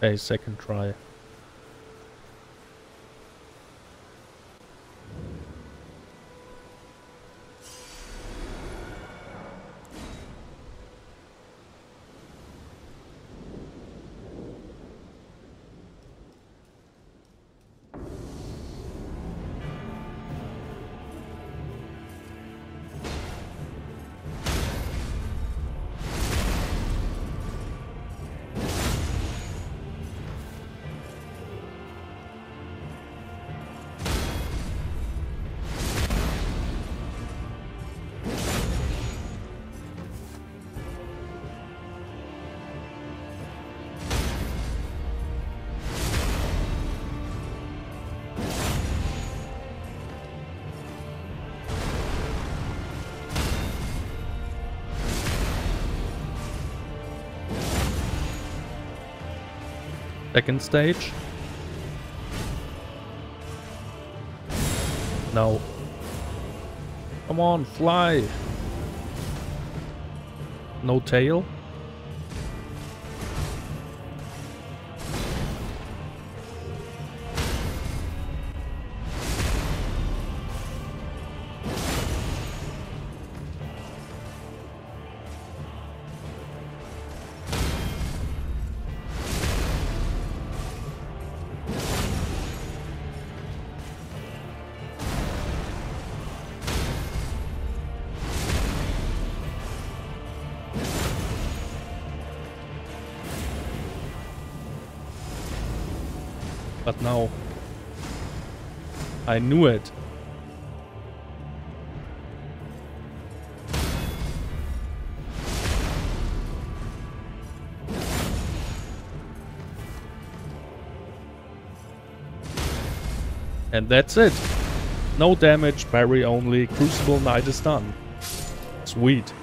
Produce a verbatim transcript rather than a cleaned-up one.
a second try. Second stage. No. Come on, fly. No tail. But now, I knew it. And that's it. No damage, parry only, Crucible Knight is done. Sweet.